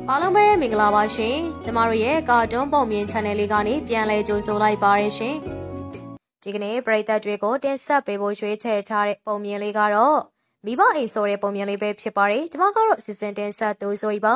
အားလုံးပဲမင်္ဂလာပါရှင်ကျမတို့ရဲ့ကာတွန်းပုံမြင် channel လေးကနေပြန်လည်ကြိုဆိုလိုက်ပါရရှင်ဒီကနေ့ပရိသတ်တွေကိုတင်ဆက်ပေးဖို့ရွေးချယ်ထားတဲ့ပုံမြင်လေးကတော့မိဘအိမ်ဆိုတဲ့ပုံမြင်လေးပဲဖြစ်ပါတယ်ကျမကတော့အစီအစဉ်တင်ဆက်သူဆိုပါ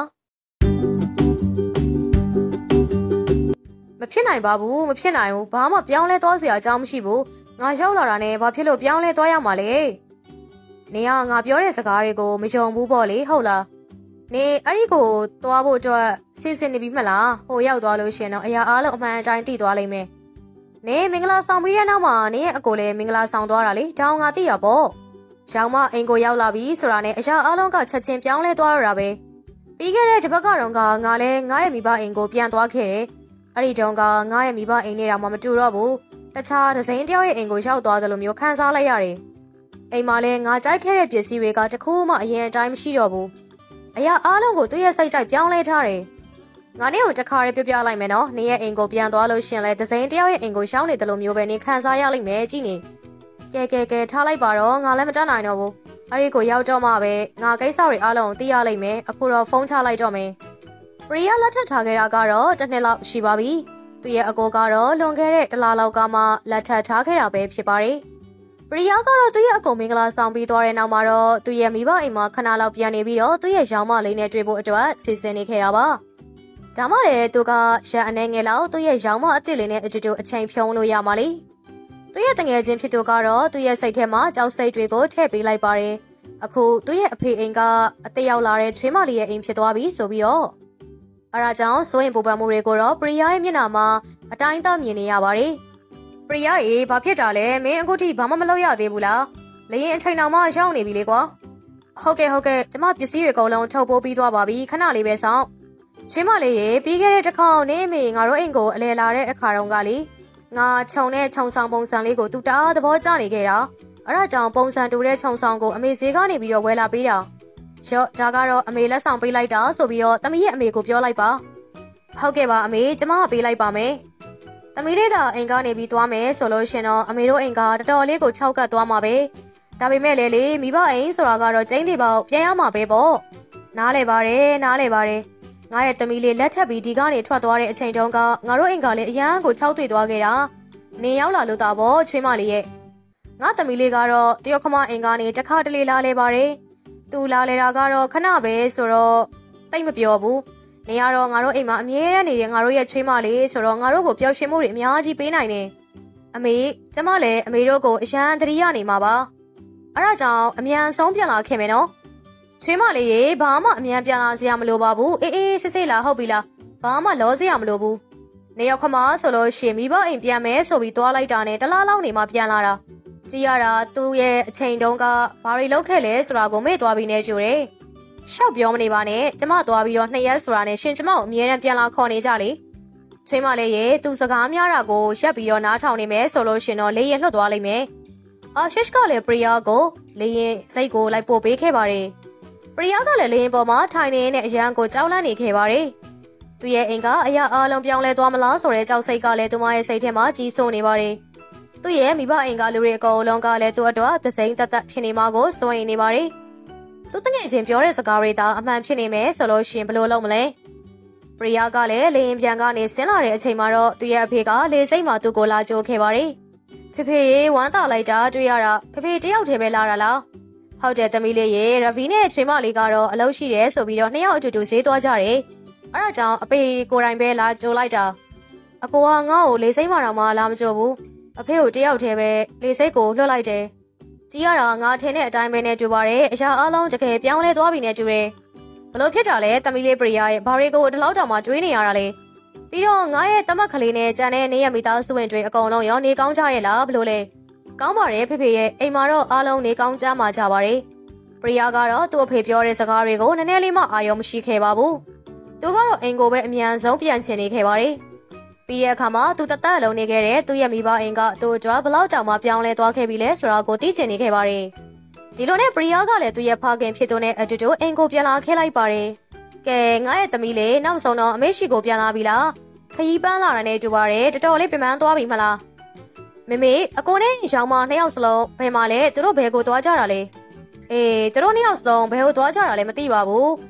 မဖြစ်နိုင်ပါဘူးမဖြစ်နိုင်ဘူးဘာမှပြောင်းလဲသွားစရာအကြောင်းမရှိဘူးငါရောက်လာတာနဲ့ဘာဖြစ်လို့ပြောင်းလဲသွားရမှာလဲနေကငါပြောတဲ့စကားတွေကိုမယုံဘူးပေါ့လေဟုတ်လားနေအဲ့ဒီကိုသွားဖို့အတွက်စီစဉ်နေပြီမလားဟိုရောက်သွားလို့ရှင်တော့အရာအားလုံးအမှန်အတိုင်းသိသွားလိမ့်မယ်နေမင်္ဂလာဆောင်ပြီးတဲ့နောက်မှာနေရဲ့အကိုလည်းမင်္ဂလာဆောင်သွားတာလေတောင်းငါသိရပေါ့ရောင်မအိမ်ကိုရောက်လာပြီဆိုတာနဲ့အရာအားလုံးကချက်ချင်းပြောင်းလဲသွားရတာပဲပြီးခဲ့တဲ့တစ်ပတ်ကတော့ငါလည်းငါရဲ့မိဘအိမ်ကိုပြန်သွားခဲ့တယ်အဲ့ဒီတုန်းကငါရဲ့မိဘအိမ်နဲ့တော့မှမတူတော့ဘူးတခြားဒဇိန်တယောက်ရဲ့အိမ်ကိုရောက်သွားတယ်လို့မျိုးခံစားလိုက်ရတယ်အိမ်မှာလည်းငါကြိုက်ခဲ့တဲ့ပစ္စည်းတွေကတခုမှအရင်အတိုင်းမရှိတော့ဘူးအရာအားလုံးကိုသူ့ရဲ့စိတ်ကြိုက်ပြောင်းလဲထားတယ်။ငါနဲ့ကိုတခါရဲပြပြလိုက်မယ်နော်။နေရဲ့အိမ်ကိုပြန်သွားလို့ရှင်လဲဒဇိန်တယောက်ရဲ့အိမ်ကိုရှောင်းနေတယ်လို့မျိုးပဲနေခံစားရလိမ့်မယ်ကြည့်နေ။ကဲထားလိုက်ပါတော့ငါလည်းမတတ်နိုင်တော့ဘူး။အဲ့ဒီကိုရောက်တော့မှပဲငါကိစ္စတွေအားလုံးသိရလိမ့်မယ်။အခုတော့ဖုန်းချလိုက်တော့မယ်။ပရိယာလက်ထပ်ထားခဲ့တာကတော့တစ်နှစ်လောက်ရှိပါပြီ။သူ့ရဲ့အကိုကတော့လွန်ခဲ့တဲ့တစ်လလောက်ကမှလက်ထပ်ထားခဲ့တာပဲဖြစ်ပါတယ်။ပရိယာကတော့သူ့ရဲ့အကုန်မင်္ဂလာဆောင်ပြီးသွားတဲ့နောက်မှာတော့သူ့ရဲ့မိဘအိမ်မှာခဏလောက်ပြန်နေပြီးတော့သူ့ရဲ့ရောင်မလေးနဲ့တွေ့ဖို့အတွက်စီစဉ်နေခဲ့တာပါ။ဒါမှလည်းသူကရန်အနေငယ်လောက်သူ့ရဲ့ရောင်မအစ်စ်လေးနဲ့အတူတူအချိန်ဖြုံးလို့ရမှာလေ။သူ့ရဲ့တငယ်ချင်းဖြစ်သူကတော့သူ့ရဲ့စိတ်ထဲမှာကြောက်စိတ်တွေကိုထည့်ပေးလိုက်ပါတယ်။အခုသူ့ရဲ့အဖေအိမ်ကအသက်ရောက်လာတဲ့ချွေးမလေးရဲ့အိမ်ဖြစ်သွားပြီဆိုပြီးတော့အဲဒါကြောင့်စိုးရင်ပူပန်မှုတွေကိုတော့ပရိယာရဲ့မျက်နှာမှာအတိုင်းသားမြင်နေရပါတယ်။ပရိယာရေဘာဖြစ်တာလဲမင်းအခုထိဘာမှမလုပ်ရသေးဘူးလားလေရင်အချိန်တောင်မှရောက်နေပြီလေကွာဟုတ်ကဲ့ကျမပစ္စည်းတွေအကုန်လုံးထုတ်ပိုးပြီးသွားပါပြီခဏလေးပဲဆောင်ချွေးမလေးရေပြီးခဲ့တဲ့တစ်ခေါက်နေမေငါတို့အိမ်ကိုအလဲလာတဲ့အခါတုန်းကလေငါခြုံတဲ့ခြုံဆောင်ပုံစံလေးကိုသူတအားသဘောကျနေခဲ့တာအဲ့ဒါကြောင့်ပုံစံတူတဲ့ခြုံဆောင်ကိုအမေဈေးကနေပြီးတော့ဝယ်လာပေးတာရော့ဒါကတော့အမေလက်ဆောင်ပေးလိုက်တာဆိုပြီးတော့သမီးရဲ့အမေကိုပြောလိုက်ပါဟုတ်ကဲ့ပါအမေကျမကပေးလိုက်ပါမယ်သမီးလေးသာအိမ်ကနေပြီးသွားမယ်ဆိုလို့ရှင်တော့အမေတို့အိမ်ကတော်တော်လေးကို6ကတ်သွားမှာပဲဒါပေမဲ့လေမိဘအိမ်ဆိုတာကတော့ကျင်းတွေပေါ့ပြန်ရမှာပဲပေါ့နားလဲပါတယ်ငါရဲ့သမီးလေးလက်ထပ်ပြီးဒီကနေထွက်သွားတဲ့အချိန်တုန်းကငါတို့အိမ်ကလည်းအရန်ကို6တွေ့သွားခဲ့တာနေရောက်လာလို့တာပေါ့ချွေးမလေးရဲ့ငါသမီးလေးကတော့တယောက်ခမအိမ်ကနေတစ်ခါတလေလာလဲပါတယ်သူလာလဲတာကတော့ခဏပဲဆိုတော့တိတ်မပြောဘူးနေရတော့ငါတို့အိမ်မှာအမြဲတမ်းနေတဲ့ငါတို့ရဲ့ချွေးမလေးဆိုတော့ငါတို့ကိုပျော်ရွှင်မှုတွေအများကြီးပေးနိုင်တယ်အမေကျမလည်းအမေတို့ကိုအရန်သတိရနေမှာပါအဲ့ဒါကြောင့်အမြန်ဆုံးပြန်လာခဲ့မယ်နော်ချွေးမလေးရေဘာမှအမြန်ပြန်လာစရာမလိုပါဘူးအေးစစ်လာဟုတ်ပြီလားဘာမှလောစရာမလိုဘူးနေရောက်ခမဆိုလို့ရှင်မိဘအိမ်ပြန်မယ်ဆိုပြီးသွားလိုက်တာနဲ့တလားလောက်နေမှပြန်လာတာကြည်ရတာသူ့ရဲ့အချိန်တုန်းကဘာတွေလုပ်ခဲ့လဲဆိုတာကိုမေ့သွားပြီးနေကြတယ်ရှောက်ပြောမနေပါနဲ့ကျမသွားပြီးတော့2ရက်ဆိုတာနဲ့ရှင်ကျမကိုအမြဲတမ်းပြန်လာခေါ်နေကြလေချွေးမလေးရေသူစကားများတာကိုရက်ပြီးတော့နားထောင်နေမယ်ဆိုလို့ရှင်တော့လေရင်လွှတ်သွားလိမ့်မယ်ရှစ်ကလည်းပရိယာကိုလေရင်စိတ်ကိုလိုက်ပို့ပေးခဲ့ပါတယ်ပရိယာကလည်းလေရင်ပေါ်မှာထိုင်နေတဲ့အရန်ကိုကြောက်လန့်နေခဲ့ပါတယ်သူရဲ့အိမ်ကအရာအလုံးပြောင်းလဲသွားမလားဆိုတဲ့ကြောက်စိတ်ကလည်းသူမရဲ့စိတ်ထဲမှာကြီးစိုးနေပါတယ်သူရဲ့မိဘအိမ်ကလူတွေအကုန်လုံးကလည်းသူ့အတွက်သစိမ့်သက်သက်ဖြစ်နေမှာကိုစိုးရိမ်နေပါတယ်သူတငယ်ချင်းပြောတဲ့စကားတွေသာအမှန်ဖြစ်နေမယ်ဆိုလို့ရှင်ဘယ်လိုလုပ်မလဲပရိယာကလည်းလေရင်ပြန်ကနေဆင်းလာတဲ့အချိန်မှာတော့သူရဲ့အဖေကလေစိတ်မှာသူ့ကိုလာကြိုးခဲ့ပါတယ်ဖေရေဝမ်းသာလိုက်တာတွေ့ရတာဖေတယောက်တည်းပဲလာတာလားဟုတ်တယ်သမီးလေးရေရဗီနဲ့ချွေးမလေးကတော့အလုပ်ရှိတယ်ဆိုပြီးတော့2ယောက်အတူတူဈေးသွားကြတယ်အဲ့ဒါကြောင့်အဖေကိုယ်တိုင်ပဲလာကြိုးလိုက်တာအကိုကငါ့ကိုလေစိတ်မှတော့မှလာမကြိုးဘူးအဖေကိုတယောက်တည်းပဲလေစိတ်ကိုလွှတ်လိုက်တယ်ကြည်ရတာငါထင်တဲ့အတိုင်းပဲနဲ့တွေ့ပါတယ်အရာအလုံးတကယ်ပြောင်းလဲသွားပြီနဲ့တူတယ်ဘလို့ဖြစ်တာလဲသမီးလေးပရိယာရဲ့ဘာတွေကိုဒီလောက်တောင်မှတွေးနေရတာလဲပြီးတော့ငါရဲ့တမက်ကလေးနဲ့ကြံတဲ့နေရမိသားစုဝင်တွေအကုန်လုံးရောနေကောင်းကြရဲ့လားဘလို့လဲကောင်းပါတယ်ဖေရဲ့အိမ်မှာတော့အားလုံးနေကောင်းကြမှာကြပါတယ်ပရိယာကတော့သူ့အဖေပြောတဲ့စကားတွေကိုနည်းနည်းလေးမှအာရုံမရှိခဲ့ပါဘူးသူကတော့အိမ်ကိုပဲအမြန်ဆုံးပြန်ချင်နေခဲ့ပါတယ်ပြီးတဲ့အခါမှာသူတသက်လုံးနေခဲ့တဲ့သူ့ရဲ့မိဘအိမ်ကသူ့အတွက်ဘလောက်တောင်မှပြောင်းလဲသွားခဲ့ပြီလဲဆိုတာကိုသိချင်နေခဲ့ပါတယ်ဒီလိုနဲ့ပရိယာကလည်းသူ့ရဲ့ဖခင်ဖြစ်သူနဲ့အတူတူအိမ်ကိုပြန်လာခဲ့လိုက်ပါတယ်ကဲငါရဲ့သမီးလေးနောက်ဆုံးတော့အမေရှိကိုပြန်လာပြီလားခရီးပန်းလာတာနဲ့တူပါတယ်တော်တော်လေးပြန်ပန်းသွားပြီမလားမေအကိုနဲ့ရောင်မ2ယောက်စလုံးဘယ်မှာလဲသူတို့ဘယ်ကိုသွားကြတာလဲသူတို့2ယောက်စလုံးဘယ်ကိုသွားကြတာလဲမသိပါဘူး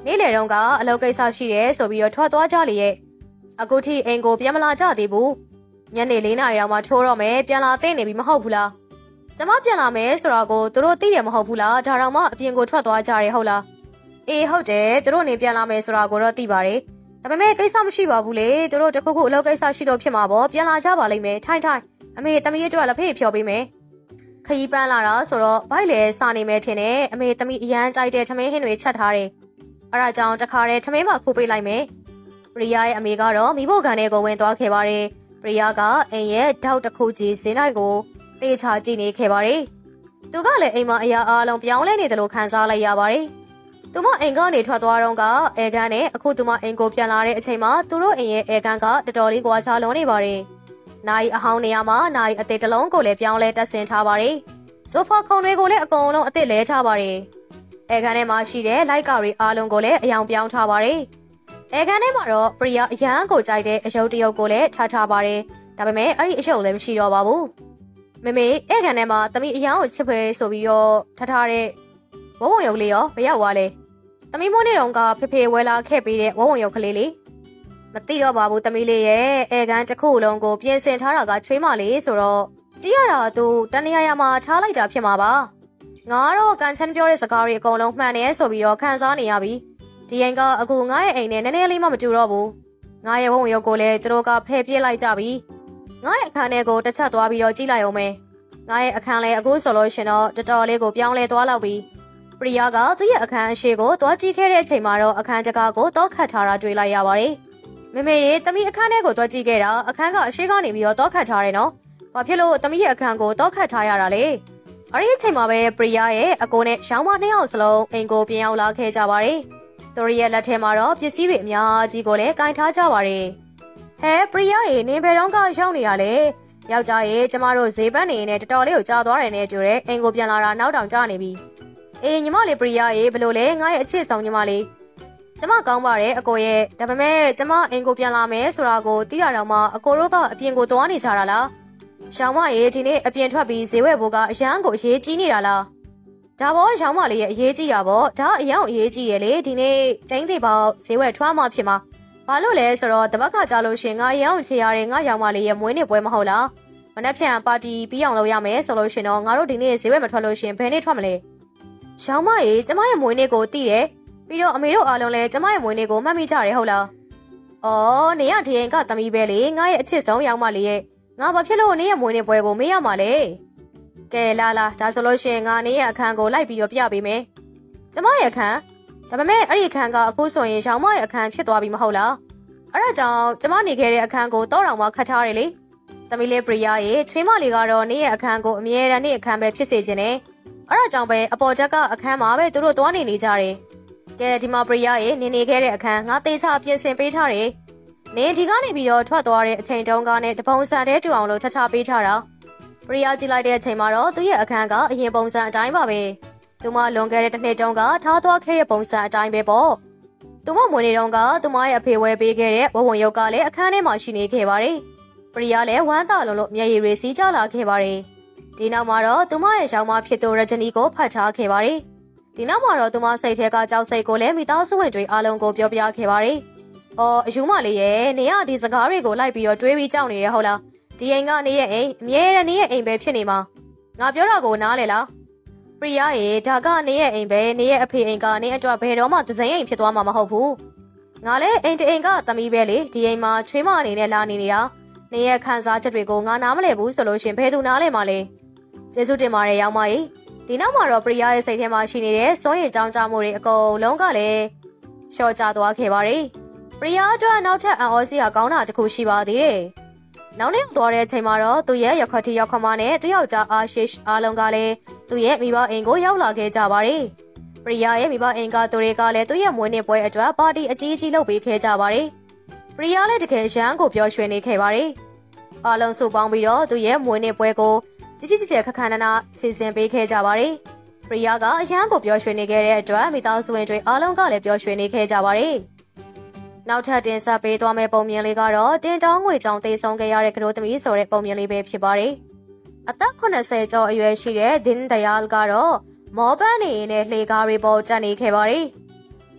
နေ့လယ်တုန်းကအလုပ်ကိစ္စရှိတယ်ဆိုပြီးတော့ထွက်သွားကြလေရဲ့အခုထိအိမ်ကိုပြန်မလာကြသေးဘူးညနေ4 နာရီတောင်မှထိုးတော့မယ်ပြန်လာသိနေပြီမဟုတ်ဘူးလားကျမပြန်လာမယ်ဆိုတာကိုသူတို့သိတယ်မဟုတ်ဘူးလားဒါတော့မှအပြင်ကိုထွက်သွားကြတယ်ဟုတ်လားအေးဟုတ်တယ်သူတို့နေပြန်လာမယ်ဆိုတာကိုတော့သိပါတယ်ဒါပေမဲ့ကိစ္စမရှိပါဘူးလေသူတို့တခုခုအလုပ်ကိစ္စရှိလို့ဖြစ်မှာပေါ့ပြန်လာကြပါလိမ့်မယ်ထိုင်အမေသမီးအတွက်လက်ဖေးဖြော်ပေးမယ်ခရီးပန်းလာတာဆိုတော့ဘိုက်လေစာနေမယ်ထင်တယ်အမေသမီးအရန်ကြိုက်တဲ့ထမင်းဟင်းတွေချက်ထားတယ်အဲ့ဒါကြောင့်တခါတည်းထမင်းမှခိုးပေးလိုက်မယ်ပရိယာရဲ့အမေကတော့မိဖို့ခံတဲ့ကိုဝင်သွားခဲ့ပါတယ်ပရိယာကအိမ်ရဲ့တောက်တစ်ခုကြီးစင်းလိုက်ကိုတေချာကြည့်နေခဲ့ပါတယ်သူကလည်းအိမ်မှာအရာအားလုံးပြောင်းလဲနေတယ်လို့ခံစားလိုက်ရပါတယ်သူမအိမ်ကနေထွက်သွားတော့ကအဲကန်နဲ့အခုသူမအိမ်ကိုပြန်လာတဲ့အချိန်မှာသူတို့အိမ်ရဲ့အဲကန်ကတော်တော်လေးကွာခြားလွန်နေပါတယ်နိုင်အဟောင်းနေရာမှာနိုင်အသေးတလုံးကိုလည်းပြောင်းလဲတက်ဆင်ထားပါတယ်ဆိုဖာခုံတွေကိုလည်းအကုန်လုံးအသစ်လဲထားပါတယ်အဲကန်ထဲမှာရှိတဲ့လိုက်ကာရီအားလုံးကိုလည်းအယောင်ပြောင်းထားပါတယ်အဲကန်ထဲမှာတော့ပရိယာအရန်ကိုကြိုက်တဲ့အယုတ်တရုတ်ကိုလည်းထားပါတယ်ဒါပေမဲ့အဲ့ဒီအယုတ်လည်းမရှိတော့ပါဘူးမမေအဲကန်ထဲမှာသမီးအရန်ကိုချစ်ဖွယ်ဆိုပြီးတော့ထားတဲ့ဝုံရုပ်လေးရောဘယ်ရောက်သွားလဲသမီးမိုးနေတော့ကဖေဖေဝဲလာခဲ့ပြီးတဲ့ဝုံရုပ်ကလေးလေးမသိတော့ပါဘူးသမီးလေးရဲ့အဲကန်တစ်ခုလုံးကိုပြင်ဆင်ထားတာကချွေးမလေးဆိုတော့ကြည့်ရတာသူတနေရာမှာထားလိုက်တာဖြစ်မှာပါငါတော့ကန်ချန်ပြောတဲ့စကားတွေအကုန်လုံးမှန်တယ်ဆိုပြီးတော့ခံစားနေရပြီဒီအိမ်ကအခုငါရဲ့အိမ်နဲ့နည်းနည်းလေးမှမတူတော့ဘူးငါရဲ့ဝုံရုပ်ကိုလည်းသူတို့ကဖယ်ပြစ်လိုက်ကြပြီငါရဲ့အခန်းထဲကိုတစ်ချက်သွားပြီးတော့ကြည့်လိုက်အောင်မယ်ငါရဲ့အခန်းလည်းအခုဆိုလို့ရှင်တော့တော်တော်လေးကိုပြောင်းလဲသွားလောက်ပြီပရိယာကသူ့ရဲ့အခန်းအရှိကိုသွားကြည့်ခဲ့တဲ့အချိန်မှာတော့အခန်းတကားကိုတော့ခတ်ထားတာတွေ့လိုက်ရပါတယ်မမေရေသမီးအခန်းထဲကိုသွားကြည့်ခဲ့တာအခန်းကအရှိကနေပြီးတော့တော့ခတ်ထားတယ်နော်ဘာဖြစ်လို့သမီးရဲ့အခန်းကိုတော့ခတ်ထားရတာလဲအဲ့ဒီအချိန်မှာပဲပရိယာရဲ့အကိုနဲ့ရောင်းမ2 ယောက်စလုံးအိမ်ကိုပြန်ရောက်လာခဲ့ကြပါတယ်သူတို့ရဲ့လက်ထဲမှာတော့ပစ္စည်းတွေအများကြီးကိုလည်းကင်ထားကြပါတယ်ဟဲပရိယာရေနင်ဘယ်တော့ကရောက်နေရလဲယောက်ျားရေကျမတို့ဈေးပန်းနေနဲ့တော်တော်လေးကိုကြားသွားတယ်နဲ့တူတယ်အိမ်ကိုပြန်လာတာနောက်တောင်ကြားနေပြီအေးညီမလေးပရိယာရေဘလို့လဲငါရဲ့အချစ်ဆောင်ညီမလေးကျမကောင်းပါတယ်အကိုရဲ့ဒါပေမဲ့ကျမအိမ်ကိုပြန်လာမယ်ဆိုတာကိုသိရတော့မှအကိုတို့ကအပြင်ကိုသွားနေကြတာလားရှောင်းမရေဒီနေ့အပြင်ထွက်ပြီးဈေးဝယ်ဖို့ကအရန်ကိုအရေးကြီးနေတာလားဒါပေါ့ရှောင်းမလေးရဲ့အရေးကြီးတာပေါ့ဒါအရန်အရေးကြီးရလေဒီနေ့ကျင်းသေးပေါ့ဈေးဝယ်ထွားမှဖြစ်မှာဘာလို့လဲဆိုတော့တပတ်ခါကြလို့ရှင်ငါရအောင်ချေရတဲ့ငါရောင်မလေးရဲ့မွေးနေ့ပွဲမဟုတ်လားမနက်ဖြန်ပါတီပြီးအောင်လုပ်ရမယ်ဆိုလို့ရှင်တော့ငါတို့ဒီနေ့ဈေးဝယ်မထွက်လို့ရှင်ဘယ်နေ့ထွက်မလဲရှောင်းမရေကျမရဲ့မွေးနေ့ကိုသိတယ်ပြီးတော့အမေတို့အားလုံးလည်းကျမရဲ့မွေးနေ့ကိုမှတ်မိကြတယ်ဟုတ်လားအော်နေရဒီအိမ်ကသမီးပဲလေငါရဲ့အချစ်ဆုံးရောင်မလေးရဲ့ငါဘာဖြစ်လို့နေရမွေးနေ့ပွဲကိုမေးရမှာလဲကဲလာဒါဆိုလို့ရှင်ငါနေရအခန်းကိုလိုက်ပြီးတော့ပြပေးမယ်ကျမရဲ့အခန်းဒါပေမဲ့အဲ့ဒီအခန်းကအခုဆိုရင်ရောင်မရဲ့အခန်းဖြစ်သွားပြီမဟုတ်လားအဲ့ဒါကြောင့်ကျမနေခဲ့တဲ့အခန်းကိုတော့တောင်မှခတ်ထားတယ်လေသမီးလေးပရိယာရဲ့ချွေးမလေးကတော့နေရအခန်းကိုအမြဲတမ်းနေအခန်းပဲဖြစ်စေခြင်းနဲ့အဲ့ဒါကြောင့်ပဲအပေါ်ချက်ကအခန်းမှာပဲသူတို့သွားနေကြတယ်ကဲဒီမှာပရိယာရဲ့နေခဲ့တဲ့အခန်းငါတေချာပြင်ဆင်ပေးထားတယ်နင်ဒီကနေပြီးတော့ထွက်သွားတဲ့အချိန်တုန်းကနဲ့တပုံစံတဲတူအောင်လို့ထထားပေးထားတာပရိယာကြည့်လိုက်တဲ့အချိန်မှာတော့သူ့ရဲ့အခန်းကအရင်ပုံစံအတိုင်းပါပဲသူမလွန်ခဲ့တဲ့တစ်နှစ်တုန်းကထားသွားခဲ့တဲ့ပုံစံအတိုင်းပဲပေါ့သူမမွေးနေတုန်းကသူမရဲ့အဖေဝဲပေးခဲ့တဲ့ဝဝရုပ်ကလည်းအခန်းထဲမှာရှိနေခဲ့ပါတယ်ပရိယာလည်းဝမ်းသာလုံးလို့မျက်ရည်တွေစီးကျလာခဲ့ပါတယ်ဒီနောက်မှာတော့သူမရဲ့ရောင်မဖြစ်သူရဂျနီကိုဖတ်ထားခဲ့ပါတယ်ဒီနောက်မှာတော့သူမစိတ်ထဲကကြောက်စိတ်ကိုလည်းမိသားစုဝင်တွေအားလုံးကိုပြောပြခဲ့ပါတယ်အော်အယူမလေးရဲ့နေရဒီစကားတွေကိုလိုက်ပြီးတော့တွေးပြီးကြောက်နေရဟုတ်လားဒီအိမ်ကနေရဲ့အိမ်အမြဲတမ်းနေရဲ့အိမ်ပဲဖြစ်နေမှာငါပြောတာကိုနားလေလားပရိယာရေဒါကနေရဲ့အိမ်ပဲနေရဲ့အဖေအိမ်ကနေအတွက်ဘယ်တော့မှသစိမ်းအိမ်ဖြစ်သွားမှာမဟုတ်ဘူးငါလည်းအိမ်တအိမ်ကသမီးပဲလေဒီအိမ်မှာချွေးမအနေနဲ့လာနေနေတာနေရဲ့ခံစားချက်တွေကိုငါနားမလဲဘူးဆိုလို့ရှင်ဘယ်သူနားလဲမှာလဲကျေးဇူးတင်ပါတယ်ရောင်မကြီးဒီနောက်မှာတော့ပရိယာရဲ့စိတ်ထဲမှာရှိနေတဲ့စွန့်ရည်ကြောင်းကြမှုတွေအကုန်လုံးကလည်းလျှော့ကျသွားခဲ့ပါတယ်ပရိယာအတွက်နောက်ထပ်အံ့ဩစရာကောင်းတာတစ်ခုရှိပါသေးတယ်နောက်နေ့သွားတဲ့အချိန်မှာတော့သူရဲ့ရခတိရောက်ခမနဲ့သူယောက်ျားအာရှစ်အားလုံးကလည်းသူရဲ့မိဘအိမ်ကိုရောက်လာခဲ့ကြပါတယ်ပရိယာရဲ့မိဘအိမ်ကသူတွေကလည်းသူရဲ့မွေးနေ့ပွဲအတွက်ပါတီအကြီးကြီးလုပ်ပေးခဲ့ကြပါတယ်ပရိယာလည်းတကယ်ရန်ကိုပျော်ရွှင်နေခဲ့ပါတယ်အားလုံးစုပေါင်းပြီးတော့သူရဲ့မွေးနေ့ပွဲကိုကြီးကျယ်ခက်ခန်းနာစီစဉ်ပေးခဲ့ကြပါတယ်ပရိယာကအရန်ကိုပျော်ရွှင်နေခဲ့တဲ့အတွက်မိသားစုဝင်တွေအားလုံးကလည်းပျော်ရွှင်နေခဲ့ကြပါတယ်နောက်ထပ်တင်ဆက်ပေးသွားမယ့်ပုံမြင်လေးကတော့တင်တောင်းငွေကြောင့်တေဆုံးခဲ့ရတဲ့ကလေးသမီးဆိုတဲ့ပုံမြင်လေးပဲဖြစ်ပါတယ်အသက်80ကျော်အရွယ်ရှိတဲ့ဒင်းဒယာလ်ကတော့မော်ဘန်နေနဲ့လှေကားတွေပေါ်တက်နေခဲ့ပါတယ်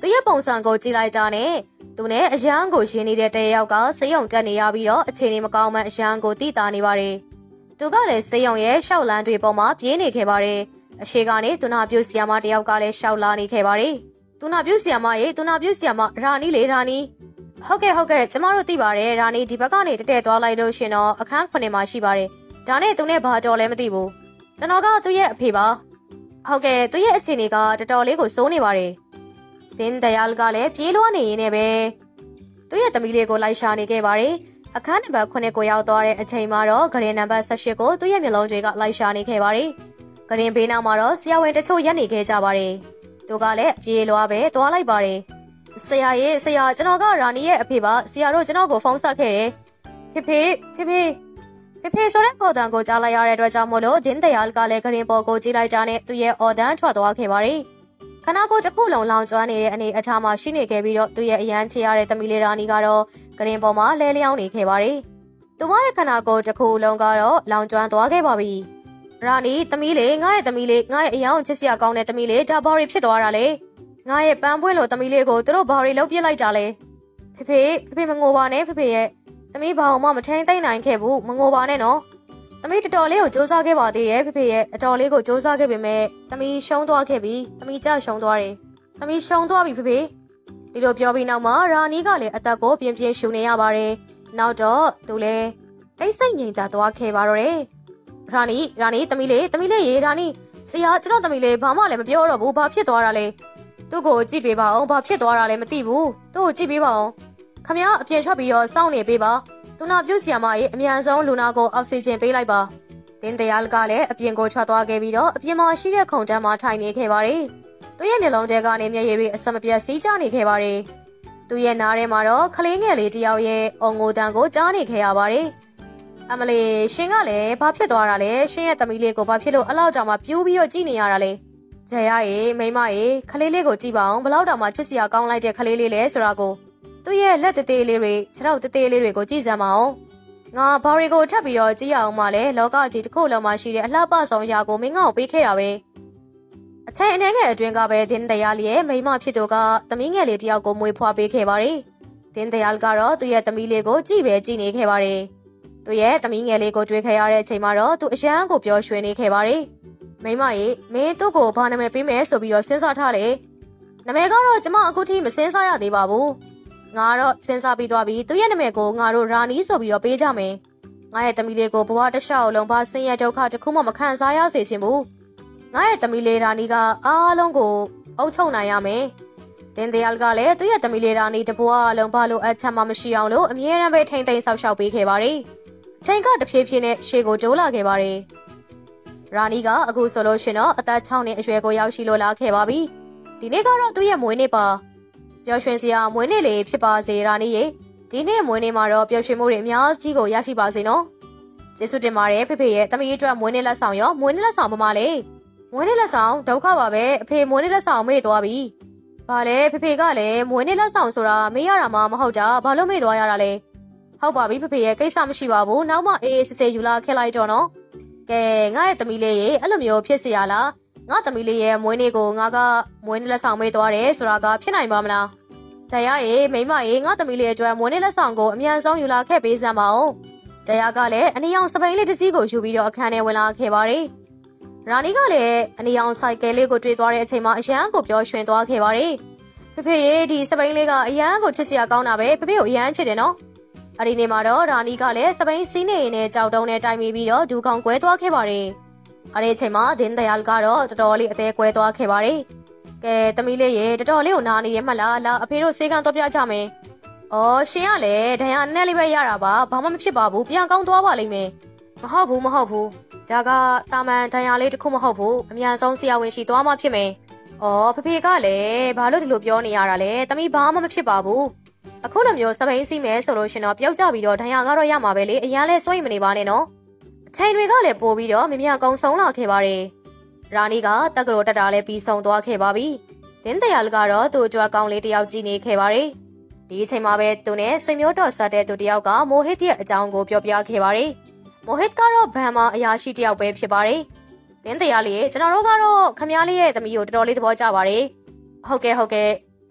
သူရဲ့ပုံစံကိုကြည့်လိုက်တာနဲ့သူနဲ့အရန်ကိုရင်းနေတဲ့တယောက်ကစေယုံတက်နေရပြီးတော့အခြေအနေမကောင်းမှအရန်ကိုတိတာနေပါတယ်သူကလည်းစေယုံရဲ့ရှောက်လန်းတွေပေါ်မှာပြေးနေခဲ့ပါတယ်အရှိကနေသူနာပြုဆီယာမတယောက်ကလည်းရှောက်လာနေခဲ့ပါတယ်သူနာပြုဆီယာမရေသူနာပြုဆီယာမရာနီလေရာနီဟုတ်ကဲ့ကျမတို့သိပါတယ်ရာနီဒီဘက်ကနေတက်သွားလိုက်လို့ရှင်တော့အခန်း9မှာရှိပါတယ်ဒါနဲ့သူနဲ့ဘာတော်လဲမသိဘူးကျွန်တော်ကသူ့ရဲ့အဖေပါဟုတ်ကဲ့သူ့ရဲ့အခြေအနေကတော်တော်လေးကိုစိုးနေပါတယ်တင်းတရာလ်ကလည်းပြေးလွှားနေရင်းနဲ့ပဲသူ့ရဲ့သမီးလေးကိုလိုက်ရှာနေခဲ့ပါတယ်အခန်းနံပါတ်9ကိုရောက်သွားတဲ့အချိန်မှာတော့ဂရင်နံပါတ်18ကိုသူ့ရဲ့မျက်လုံးတွေကလိုက်ရှာနေခဲ့ပါတယ်ဂရင်ဘေးနောက်မှာတော့ဆရာဝန်တချို့ရက်နေခဲ့ကြပါတယ်သူကလည်းပြေးလွှားပဲသွားလိုက်ပါတယ်ဆရာကျွန်တော်ကရာနီရဲ့အဖေပါဆရာတို့ကျွန်တော်ကိုဖုန်းဆက်ခဲ့တယ်ဖေဆိုတဲ့ခေါ်တံကိုကြားလိုက်ရတဲ့အတွက်ကြောင့်မို့လို့ဒင်းတရာလ်ကလည်းဂရင်ပေါ်ကိုကြည့်လိုက်ကြတဲ့သူရဲ့အော်တန်းထွက်သွားခဲ့ပါတယ်ခနာကိုတစ်ခုလုံးလောင်ကျွမ်းနေတဲ့အနေအထားမှာရှိနေခဲ့ပြီးတော့သူရဲ့အရန်ချရတဲ့သမီးလေးရာနီကတော့ဂရင်ပေါ်မှာလဲလျောင်းနေခဲ့ပါတယ်သူမရဲ့ခနာကိုတစ်ခုလုံးကတော့လောင်ကျွမ်းသွားခဲ့ပါပြီရာနီသမီးလေးငါရဲ့သမီးလေးငါရဲ့အယောင်ချစ်စရာကောင်းတဲ့သမီးလေးဒါဘာတွေဖြစ်သွားတာလဲငါရဲ့ပန်းပွင့်လိုသမီးလေးကိုသူတို့ဘာတွေလုပ်ပြစ်လိုက်ကြလဲဖေမငိုပါနဲ့ဖေရဲ့သမီးဘာမှမထိန်သိမ့်နိုင်ခဲ့ဘူးမငိုပါနဲ့နော်သမီးတော်တော်လေးကိုစူးစမ်းခဲ့ပါသေးရဲ့ဖေရဲ့အတော်လေးကိုစူးစမ်းခဲ့ပေမဲ့သမီးရှုံးသွားခဲ့ပြီသမီးကြောက်ရှုံးသွားတယ်သမီးရှုံးသွားပြီဖေဒီလိုပြောပြီးနောက်မှာရာနီကလည်းအသက်ကိုပြင်းပြင်းရှူနေရပါတယ်နောက်တော့သူလည်းတိတ်ဆိတ်ငြိမ်သက်သွားခဲ့ပါတော့တယ်ရာနီသမီးလေးရေရာနီဆရာကျွန်တော်သမီးလေးဘာမှလည်းမပြောတော့ဘူးဘာဖြစ်သွားတာလဲသူ့ကိုကြည့်ပေးပါအောင်ဘာဖြစ်သွားတာလဲမသိဘူးသူ့ကိုကြည့်ပေးပါအောင်ခမရအပြင်ထွက်ပြီးတော့စောင့်နေပေးပါသူနာပြုတ်ဆီယာမရဲ့အမြန်ဆုံးလူနာကိုအောက်ဆီဂျင်ပေးလိုက်ပါတင်းတရာလ်ကလည်းအပြင်ကိုထွက်သွားခဲ့ပြီးတော့အပြင်မှာရှိတဲ့ခုံတန်းမှာထိုင်နေခဲ့ပါတယ်သူရဲ့မျက်လုံးထဲကနေမျက်ရည်တွေအဆက်မပြတ်စီးကျနေခဲ့ပါတယ်သူရဲ့နားထဲမှာတော့ခလေးငယ်လေးတယောက်ရဲ့အော်ငိုတန်ကိုကြားနေခဲ့ရပါတယ်အမလီရှင်ကလည်းဘာဖြစ်သွားတာလဲရှင်ရဲ့သမီးလေးကိုဘာဖြစ်လို့အလောက်တောင်မှပြူးပြီးတော့ကြည့်နေရတာလဲဂျယ်ရရေမိမရေခလေးလေးကိုကြည့်ပါအောင်ဘလောက်တောင်မှချစ်စရာကောင်းလိုက်တဲ့ခလေးလေးလဲဆိုတာကိုသူ့ရဲ့လက်သေးလေးတွေခြေထောက်သေးလေးတွေကိုကြည့်စမ်းပါအောင်ငါဘာတွေကိုထပ်ပြီးတော့ကြည့်ရအောင်မလဲလောကကြီးတစ်ခုလုံးမှာရှိတဲ့အလှပဆုံးရာကိုမင်းငါ့ကိုပေးခဲ့တာပဲအချိန်အနေငယ်အတွင်းကပဲဒင်းတရာလ်ရဲ့မိမဖြစ်သူကသမီးငယ်လေးတယောက်ကိုမွေးဖွားပေးခဲ့ပါတယ်ဒင်းတရာလ်ကတော့သူ့ရဲ့သမီးလေးကိုကြည့်ပဲကြည့်နေခဲ့ပါတယ်သူ့ရဲ့သမီးငယ်လေးကိုတွေ့ခဲ့ရတဲ့အချိန်မှာတော့သူအရန်ကိုပျော်ရွှင်နေခဲ့ပါတယ်မိမရေမင်းသူ့ကိုဘာနာမည်ပေးမယ်ဆိုပြီးတော့စဉ်းစားထားလေနာမည်ကတော့ကျမအခုထိမစဉ်းစားရသေးပါဘူးငါတော့စဉ်းစားပြီးသွားပြီသူရဲ့နာမည်ကိုငါတို့ရာနီဆိုပြီးတော့ပေးကြမယ်ငါရဲ့သမီးလေးကိုဘဝတစ်လျှောက်လုံးဘာဆင်းရဲဒုက္ခတစ်ခုမှမခံစားရစေချင်ဘူးငါရဲ့သမီးလေးရာနီကအားလုံးကိုအုပ်ချုပ်နိုင်ရမယ်တင်းတရာလ်ကလည်းသူရဲ့သမီးလေးရာနီတဘဝလုံးဘာလို့အချက်မှမရှိအောင်လို့အမြဲတမ်းပဲထိမ့်သိမ်းဆောက်ရှောက်ပေးခဲ့ပါတယ်ချိန်ကတဖြည်းဖြည်းနဲ့ရှေ့ကိုတိုးလာခဲ့ပါတယ်ရာနီကအခုဆိုလို့ရှင်တော့အသက်6နှစ်အရွယ်ကိုရောက်ရှိလို့လာခဲ့ပါပြီဒီနေ့ကတော့သူ့ရဲ့မွေးနေ့ပါပျော်ရွှင်စရာမွေးနေ့လေးဖြစ်ပါစေရာနီရေဒီနေ့မွေးနေ့မှာတော့ပျော်ရွှင်မှုတွေအများကြီးကိုရရှိပါစေနော်ကျေးဇူးတင်ပါတယ်ဖေရဲ့သမီးအတွက်မွေးနေ့လက်ဆောင်ရောမွေးနေ့လက်ဆောင်ပမာလေမွေးနေ့လက်ဆောင်ဒုက္ခပါပဲအဖေမွေးနေ့လက်ဆောင်မေ့သွားပြီဘာလဲဖေကလည်းမွေးနေ့လက်ဆောင်ဆိုတာမေ့ရတာမှမဟုတ်တာဘာလို့မေ့သွားရတာလဲဟုတ်ပါပြီဖေရဲ့ကိစ္စမရှိပါဘူးနောက်မှအေးစစ်စစ်ယူလာခဲ့လိုက်တော့နော်ကဲငါရဲ့သမီးလေးရေအဲ့လိုမျိုးဖြစ်เสียရလားငါသမီးလေးရဲ့မွေးနေ့ကိုငါကမွေးနေ့လက်ဆောင်မေ့သွားတယ်ဆိုတာကဖြစ်နိုင်ပါမလားဂျာယာရေမိမရေငါသမီးလေးအတွက်မွေးနေ့လက်ဆောင်ကိုအမြန်ဆုံးယူလာခဲ့ပေးစမ်းပါဦးဂျာယာကလည်းအနီရောင်စပိန်လေးတစ်စီးကိုယူပြီးတော့အခန်းထဲဝင်လာခဲ့ပါတယ်ရာနီကလည်းအနီရောင်ဆိုင်ကယ်လေးကိုတွေ့သွားတဲ့အချိန်မှာအရန်ကိုပျော်ရွှင်သွားခဲ့ပါတယ်ဖေရေဒီစပိန်လေးကအရန်ကိုချစ်စရာကောင်းတာပဲဖေကိုအရန်ချစ်တယ်နော်အဲ့ဒီနေ့မှာတော့ရာနီကလည်းစပိန်စီးနေရင်နဲ့ကြောက်တုံးနဲ့တိုင်မိပြီးတော့ဒူကောင်ကွဲသွားခဲ့ပါတယ်အဲ့ဒီအချိန်မှာဒင်းတရာလ်ကတော့တော်တော်လေးအသေးကွဲသွားခဲ့ပါတယ်ကဲသမီးလေးရေတော်တော်လေးကိုနားနေရမှလားလာအဖေတို့ဆေးကန်းတော့ပြကြမယ်အော်ရှင်ကလည်းဒဏ်ရာနဲ့လေးပဲရတာပါဘာမှမဖြစ်ပါဘူးပြန်ကောင်းသွားပါလိမ့်မယ်မဟုတ်ဘူးဒါကတာမန်ဒဏ်ရာလေးတစ်ခုမဟုတ်ဘူးအမြန်ဆုံးဆရာဝန်ရှိသွားမှဖြစ်မယ်အော်ဖေကလည်းဘာလို့ဒီလိုပြောနေရတာလဲသမီးဘာမှမဖြစ်ပါဘူးအခုလိုမျိုးစပိန်စီးမယ်ဆိုလို့ရှင်တော့ပျောက်ကြပြီးတော့ဒဏ်ရာကတော့ရမှာပဲလေအရန်လဲစိုးရိမ်မနေပါနဲ့နော်အချိန်တွေကလည်းပိုပြီးတော့မြမြကုံဆုံးလာခဲ့ပါတယ်ရာနီကတက်ကရိုတက်တာလည်းပြီးဆုံးသွားခဲ့ပါပြီဒင်းတရာလ်ကတော့သူ့အတွက်ကောင်းလေးတယောက်ကြည့်နေခဲ့ပါတယ်ဒီအချိန်မှာပဲသူနဲ့ဆွေမျိုးတော်ဆက်တဲ့သူတယောက်ကမိုဟစ်ရဲ့အကြောင်းကိုပြောပြခဲ့ပါတယ်မိုဟစ်ကတော့ဘန်မှာအရာရှိတယောက်ပဲဖြစ်ပါတယ်ဒင်းတရာလ်ရဲ့ကျွန်တော်တို့ကတော့ခမ ्या လေးရဲ့သမီးကိုတော်တော်လေးသဘောကျပါတယ်ဟုတ်ကဲ့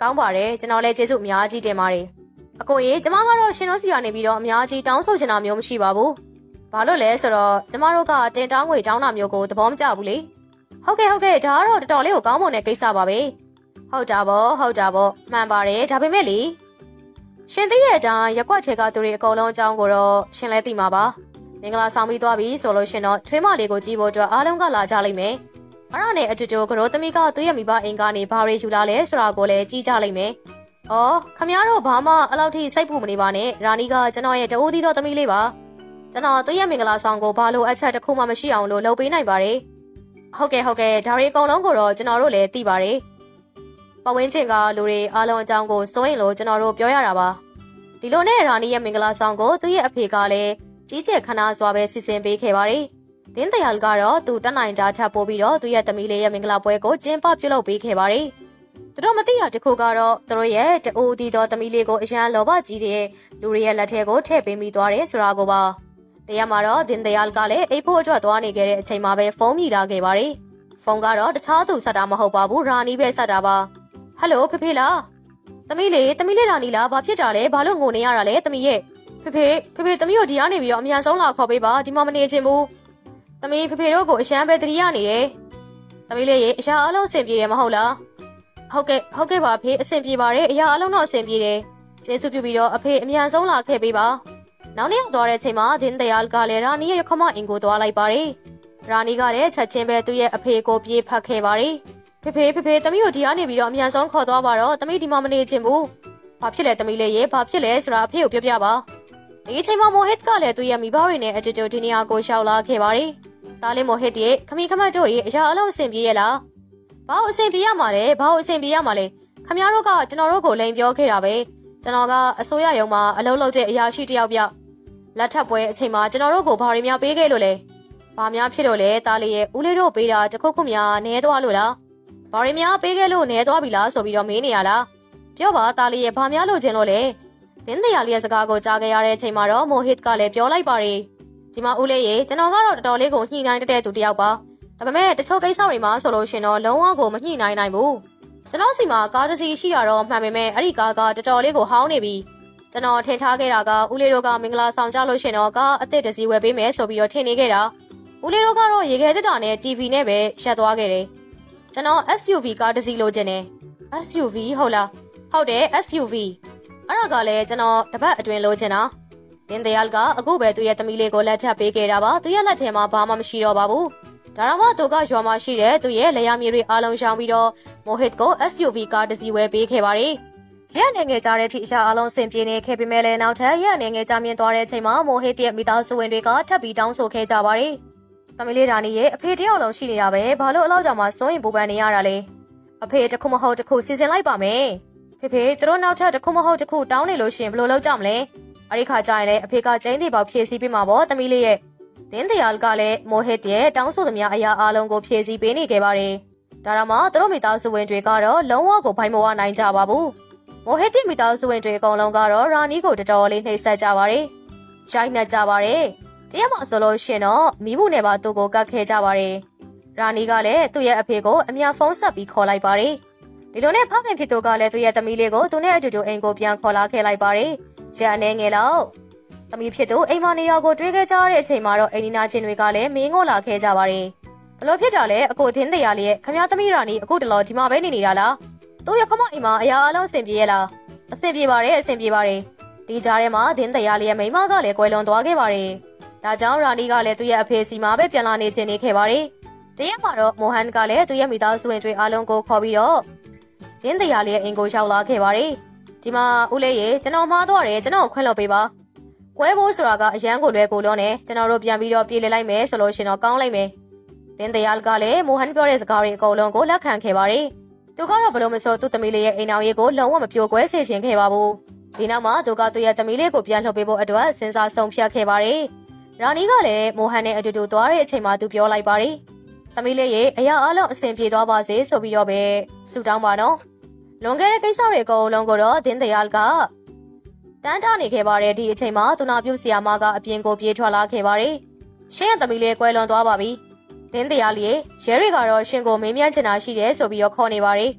ကောင်းပါတယ်ကျွန်တော်လည်းကျေးဇူးအများကြီးတင်ပါတယ်အကိုရေကျမကတော့ရှင်တို့စီကနေပြီးတော့အများကြီးတောင်းဆိုချင်တာမျိုးမရှိပါဘူးဘာလို့လဲဆိုတော့ကျမတို့ကတင်တောင်းငွေတောင်းတာမျိုးကိုသဘောမကျဘူးလေဟုတ်ကဲ့ဒါကတော့တော်တော်လေးကိုကောင်းမွန်တဲ့ကိစ္စပါပဲဟုတ်တာပေါ့မှန်ပါတယ်ဒါပေမဲ့လေရှင်သိတဲ့အတိုင်းရက်ကွက်ထဲကသူတွေအကုန်လုံးအကြောင်းကိုတော့ရှင်လည်းသိမှာပါမင်္ဂလာဆောင်ပြီးသွားပြီဆိုလို့ရှင်တော့ချွေးမလေးကိုကြည့်ဖို့အတွက်အားလုံးကလာကြလိမ့်မယ်အဲ့ဒါနဲ့အတူတူကရိုသမီးကသူ့ရဲ့မိဘအိမ်ကနေဘာတွေယူလာလဲဆိုတာကိုလည်းကြည့်ကြလိမ့်မယ်အော်ခမရတို့ဘာမှအလောက်ထိစိတ်ပူမနေပါနဲ့ရာနီကကျွန်တော်ရဲ့တအိုးသီးသောသမီးလေးပါကျွန်တော်သူ့ရဲ့မင်္ဂလာဆောင်ကိုဘာလို့အချက်တစ်ခုမှမရှိအောင်လို့လုပ်ပေးနိုင်ပါတယ်ဟုတ်ကဲ့ဒါတွေအကုန်လုံးကိုတော့ကျွန်တော်တို့လည်းသိပါတယ်ပဝင်းချင်းကလူတွေအားလုံးအကြောင်းကိုစိုးရင်လို့ကျွန်တော်တို့ပြောရတာပါဒီလိုနဲ့ရာနီရဲ့မင်္ဂလာဆောင်ကိုသူ့ရဲ့အဖေကလည်းကြီးကျယ်ခမ်းနားစွာပဲစီစဉ်ပေးခဲ့ပါတယ်တင်းတရာကတော့သူတက်နိုင်တာထပ်ပို့ပြီးတော့သူ့ရဲ့သမီးလေးရဲ့မင်္ဂလာပွဲကိုကျင်းပပြုလုပ်ပေးခဲ့ပါတယ်သူတို့မသိတာတခုကတော့သူတို့ရဲ့တအိုးတီသောသမီးလေးကိုအရန်လောဘကြီးတဲ့လူတွေရဲ့လက်ထဲကိုထည့်ပေးမိသွားတယ်ဆိုတာကိုပါတရားမှာတော့တင်းတရာကလည်းအိတ်ဖို့အတွက်သွားနေခဲ့တဲ့အချိန်မှာပဲဖုန်းမိလာခဲ့ပါတယ်ဖုန်းကတော့တခြားသူဆက်တာမဟုတ်ပါဘူးရာနီပဲဆက်တာပါဟယ်လိုဖေလားသမီးလေးရာနီလားဘာဖြစ်တာလဲဘာလို့ငိုနေရတာလဲသမီးရဲ့ဖေသမီးကိုဒီကနေပြီးတော့အမြန်ဆုံးလာခေါ်ပေးပါဒီမှာမနေချင်ဘူးသမီးဖေတို့ကိုအရှမ်းပဲတတိယနေတယ်သမီးလေးရေအရာအလုံးအဆင်ပြေတယ်မဟုတ်လားဟုတ်ကဲ့ပါဖေအဆင်ပြေပါတယ်အရာအလုံးတော့အဆင်ပြေတယ်ကျေးဇူးပြုပြီးတော့အဖေအမြန်ဆုံးလာခဲ့ပေးပါနောက်နေ့ရောက်သွားတဲ့အချိန်မှာဒင်းတရာကလည်းရာနီရဲ့ခမအင်ကိုသွားလိုက်ပါတယ်ရာနီကလည်းချက်ချင်းပဲသူ့ရဲ့အဖေကိုပြေးဖတ်ခဲ့ပါတယ်ဖေသမီးကိုဒီကနေပြီးတော့အမြန်ဆုံးခေါ်သွားပါတော့သမီးဒီမှာမနေချင်ဘူးဘာဖြစ်လဲသမီးလေးရေဘာဖြစ်လဲဆိုတာအဖေကိုပြောပြပါဒီအချိန်မှာမိုဟစ်ကလည်းသူ့ရဲ့မိဘတွေနဲ့အတူတူဒီနေရာကိုရှောက်လာခဲ့ပါတယ်ဒါလေးမိုဟစ်ရဲ့ခမီခမတ်တို့ရဲ့အရာအလုံးအဆင်ပြေရဲ့လားဘာလို့အဆင်ပြေရမှာလဲခမရတို့ကကျွန်တော်တို့ကိုလိန်ပြောခဲ့တာပဲကျွန်တော်ကအစိုးရရုံမှာအလုပ်လုပ်တဲ့အရာရှိတယောက်ပြောက်လက်ထပ်ပွဲအချိန်မှာကျွန်တော်တို့ကိုဘာတွေများပေးခဲ့လို့လဲဘာများဖြစ်လို့လဲတားလေးရဲ့ဦးလေးတို့ပေးတာတခုခုများနဲသွားလို့လားဘာတွေများပေးခဲ့လို့နဲသွားပြီလားဆိုပြီးတော့မေးနေရလားပြောပါတားလေးရဲ့ဘာများလို့ခြင်းလို့လဲတင်းတရာလေးရဲ့စကားကိုကြားခဲ့ရတဲ့အချိန်မှာတော့မိုဟစ်ကလည်းပြောလိုက်ပါတယ်ဒီမှာဦးလေးရေကျွန်တော်ကတော့တော်တော်လေးကိုညှိနှိုင်းတဲ့သူတယောက်ပါဒါပေမဲ့တချို့ကိစ္စတွေမှာဆိုလို့ရှင်တော့လုံးဝကိုမညှိနှိုင်းနိုင်ဘူးကျွန်တော်စီမှာကားတစ်စီးရှိတာတော့မှန်ပေမဲ့အဲ့ဒီကားကတော်တော်လေးကိုဟောင်းနေပြီကျွန်တော်ထင်ထားခဲ့တာကဦးလေးတို့ကမင်္ဂလာဆောင်ကြလို့ရှင်တော့ကားအစ်စ်တစ်စီးဝယ်ပေးမယ်ဆိုပြီးတော့ထင်နေခဲ့တာဦးလေးတို့ကတော့ရေခဲတက်တာနဲ့ TV နဲ့ပဲရက်သွားခဲ့တယ်ကျွန်တော် SUV ကားတစ်စီးလိုချင်တယ် SUV ဟုတ်လားဟုတ်တယ် SUV အဲ့ဒါကလည်းကျွန်တော်တပတ်အတွင်းလိုချင်တာတင်းတရာကအခုပဲသူ့ရဲ့သမီးလေးကိုလက်ထပ်ပေးခဲ့တာပါသူ့ရဲ့လက်ထဲမှာဘာမှမရှိတော့ပါဘူးဒါတော့မှသူကရွာမှာရှိတဲ့သူ့ရဲ့လက်ရမြေတွေအားလုံးရှောင်ပြီးတော့မိုဟစ်ကို SUV ကားတစ်စီးဝယ်ပေးခဲ့ပါတယ်ရက်အနေငယ်ကြတဲ့အထိအရာအလုံးဆင်ပြေနေခဲ့ပေမဲ့လည်းနောက်ထပ်ရက်အနေငယ်ကြမြင့်သွားတဲ့အချိန်မှာမိုဟစ်ရဲ့မိသားစုဝင်တွေကထပ်ပြီးတောင်းဆိုခဲ့ကြပါတယ်သမီးလေးရာနီရဲ့အဖေတယောက်လုံးရှိနေတာပဲဘာလို့အလောက်ကြောင်မှစိုးရင်ပူပန်နေရတာလဲအဖေတခုမဟုတ်တခုစီစဉ်လိုက်ပါမယ်ဖေသူတို့နောက်ထပ်တခုမဟုတ်တခုတောင်းနေလို့ရှင်ဘယ်လိုလုပ်ကြမလဲအဲ့ဒီခါကျရင်လည်းအဖေကကျင်းတွေပေါက်ဖြည့်ဆည်းပေးမှာပေါ့သမီးလေးရဲ့တင်းတရာကလည်းမိုဟစ်ရဲ့တောင်းဆိုသမျှအရာအလုံးကိုဖြည့်ဆည်းပေးနေခဲ့ပါတယ်ဒါတော့မှသူတို့မိသားစုဝင်တွေကတော့လုံးဝကိုဖိုင်မဝနိုင်ကြပါဘူးမိုဟစ်ရဲ့မိသားစုဝင်တွေအကုန်လုံးကတော့ရာနီကိုတော်တော်လေးနှိပ်စက်ကြပါတယ်ရိုက်နှက်ကြပါတယ်တရားမှဆိုလို့ရှင်တော့မိမှုနဲ့ပါသူ့ကိုကတ်ခဲ့ကြပါတယ်ရာနီကလည်းသူ့ရဲ့အဖေကိုအမြန်ဖုန်းဆက်ပြီးခေါ်လိုက်ပါတယ်ဒီလိုနဲ့ဖခင်ဖြစ်သူကလည်းသူ့ရဲ့သမီးလေးကိုသူနဲ့အတူတူအိမ်ကိုပြန်ခေါ်လာခဲ့လိုက်ပါတယ်ရန်အနေငယ်လောက်သမီးဖြစ်သူအိမ်မနေရာကိုတွေးခဲ့ကြတဲ့အချိန်မှာတော့အိမ်နီနာချင်းတွေကလည်းမင်းငိုလာခဲ့ကြပါတယ်ဘလို့ဖြစ်တာလဲအကိုသင်းတရားလေးရဲ့ခမရသမီးရာနီအခုတလောဒီမှာပဲနေနေတာလားသူ့ရခမအိမ်မှာအရာအလုံးအဆင်ပြေရဲ့လားအဆင်ပြေပါတယ်ဒီကြားထဲမှာသင်းတရားလေးရဲ့မိမကလည်းကွယ်လွန်သွားခဲ့ပါတယ်ဒါကြောင့်ရာနီကလည်းသူ့ရဲ့အဖေစီမှာပဲပြန်လာနေခြင်းနေခဲ့ပါတယ်တရက်မှာတော့မိုဟန်ကလည်းသူ့ရဲ့မိသားစုဝင်တွေအားလုံးကိုခေါ်ပြီးတော့သင်းတရားလေးရဲ့အိမ်ကိုရောက်လာခဲ့ပါတယ်ဒီမှာဦးလေးရေကျွန်တော်မှားသွားတယ်ကျွန်တော်ခွင့်လွှတ်ပေးပါကွဲဖို့ဆိုတာကအရန်ကိုလွယ်ကိုလွန်းနေကျွန်တော်တို့ပြန်ပြီးတော့ပြေးလေလိုက်မယ်ဆိုလို့ရှင်တော့ကောင်းလိုက်မယ်တင်းတရာကလည်းမိုဟန်ပြောတဲ့စကားတွေအကုန်လုံးကိုလက်ခံခဲ့ပါတယ်သူကတော့ဘလို့မဆိုသူ့သမီးလေးရဲ့အိမ်အောင်ရေးကိုလုံးဝမပြိုကွဲစေချင်ခဲ့ပါဘူးဒီနောက်မှာသူကသူ့ရဲ့သမီးလေးကိုပြန်လှုပ်ပေးဖို့အတွက်စဉ်းစားဆုံးဖြတ်ခဲ့ပါတယ်ရာနီကလည်းမိုဟန်နဲ့အတူတူသွားတဲ့အချိန်မှာသူပြောလိုက်ပါတယ်သမီးလေးရဲ့အရာအလုံးအဆင်ပြေသွားပါစေဆိုပြီးတော့ပဲဆုတောင်းပါနော်လွန်ခဲ့တဲ့ကိစ္စတွေအကုန်လုံးကိုတော့တင်းတရာကတန်းတာနေခဲ့ပါတယ်ဒီအချိန်မှာသူနာပြုဆရာမကအပြင်ကိုပြေးထွက်လာခဲ့ပါတယ်ရှင်းရဲ့သမီးလေးကွယ်လွန်သွားပါပြီတင်းတရာလေးရဲတွေကတော့ရှင်ကိုမေးမြန်းချင်တာရှိတယ်ဆိုပြီးတော့ခေါ်နေပါတယ်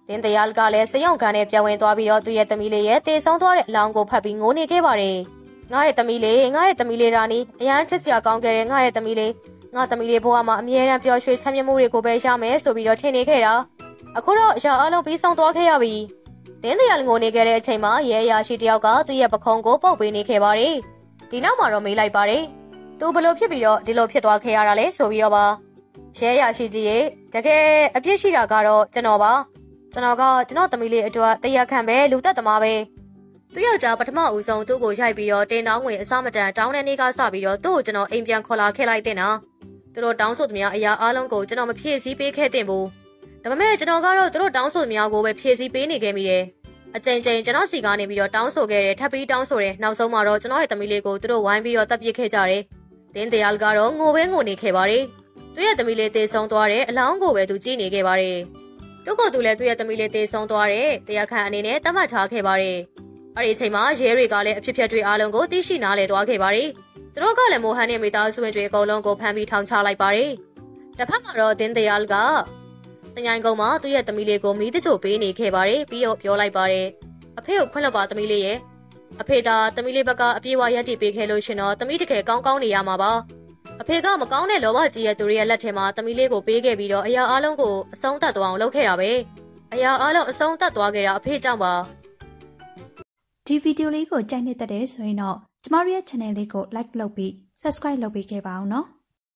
တင်းတရားကလည်းစရုံကန်နဲ့ပြောင်းဝင်သွားပြီးတော့သူ့ရဲ့သမီးလေးရဲ့တေဆုံးသွားတဲ့အလောင်းကိုဖတ်ပြီးငိုနေခဲ့ပါတယ်ငါရဲ့သမီးလေးရာနီအရန်ချစ်စရာကောင်းခဲ့တဲ့ငါရဲ့သမီးလေးငါသမီးလေးဘဝမှာအမြဲတမ်းပျော်ရွှင်ချမ်းမြေ့မှုတွေကိုပဲရမယ်ဆိုပြီးတော့ထင်နေခဲ့တာအခုတော့အရာအလုံးပြီးဆုံးသွားခဲ့ရပြီတင်းတရားငိုနေခဲ့တဲ့အချိန်မှာရဲအရာရှိတယောက်ကသူ့ရဲ့ပခုံးကိုပုတ်ပေးနေခဲ့ပါတယ်ဒီနောက်မှာတော့မေးလိုက်ပါတယ်သူဘလို့ဖြစ်ပြီးတော့ဒီလိုဖြစ်သွားခဲ့ရတာလဲဆိုပြီးတော့ပါရဲအရာရှိကြီးရဲ့တကယ်အပြစ်ရှိတာကတော့ကျွန်တော်ပါကျွန်တော်သမီးလေးအတွက်တရားခံပဲလူသက်သမားပဲသူယောက်ျားပထမဦးဆုံးသူ့ကိုရိုက်ပြီးတော့တင်တောင်းငွေအစမတန်တောင်းတဲ့နေ့ကစပြီးတော့သူ့ကိုကျွန်တော်အိမ်ပြန်ခေါ်လာခဲ့လိုက်တဲ့နော်သူတို့တောင်းဆိုသမျှအရာအလုံးကိုကျွန်တော်မဖြည့်ဆည်းပေးခဲ့တဲ့ဘူးဒါပေမဲ့ကျွန်တော်ကတော့သူတို့တောင်းဆိုသမျှကိုပဲဖြည့်ဆည်းပေးနေခဲ့မိတယ်အကြိမ်ကြိမ်ကျွန်တော်စီကနေပြီးတော့တောင်းဆိုခဲ့တယ်ထပ်ပြီးတောင်းဆိုတယ်နောက်ဆုံးမှာတော့ကျွန်တော်ရဲ့သမီးလေးကိုသူတို့ဝိုင်းပြီးတော့တပ်ပစ်ခဲ့ကြတယ်တင်းတရားကတော့ငိုနေခဲ့ပါတယ်သူရဲ့သမီးလေးတေဆုံးသွားတယ်အလောင်းကိုပဲသူကြည့်နေခဲ့ပါတယ်သူကလည်းသူ့ရဲ့သမီးလေးတေဆုံးသွားတယ်တရားခံအနေနဲ့တတ်မှတ်ထားခဲ့ပါတယ်အဲ့ဒီအချိန်မှာရဲတွေကလည်းအဖြစ်ဖြတ်တွေအားလုံးကိုသိရှိနားလည်သွားခဲ့ပါတယ်သူတို့ကလည်းမိုဟန်နဲ့မိသားစုဝင်တွေအကုန်လုံးကိုဖမ်းပြီးထောင်ချလိုက်ပါတယ်တစ်ဖက်မှာတော့တင်းတရားကတညိုင်ကုန်းမှာသူ့ရဲ့သမီးလေးကိုမီးတချို့ပေးနေခဲ့ပါတယ်ပြီးတော့ပြောလိုက်ပါတယ်အဖေကိုခွင့်လွှတ်ပါသမီးလေးရဲ့အဖေကသမီးလေးဘက်ကအပြေးဝရက်တီပေးခဲ့လို့ရှင်တော့သမီးတကယ်ကောင်းနေရမှာပါအဖေကမကောင်းတဲ့လောဘကြီးရဲ့သူရဲ့လက်ထဲမှာသမီးလေးကိုပေးခဲ့ပြီးတော့အရာအလုံးကိုအဆုံးသတ်သွားအောင်လုပ်ခဲ့တာပဲအရာအလုံးအဆုံးသတ်သွားခဲ့တာအဖေကြောင့်ပါဒီဗီဒီယိုလေးကိုကြိုက်နေတဲ့ဆိုရင်တော့ကျမတို့ရဲ့ channel လေးကို like လုပ်ပြီး subscribe လုပ်ပေးခဲ့ပါအောင်နော်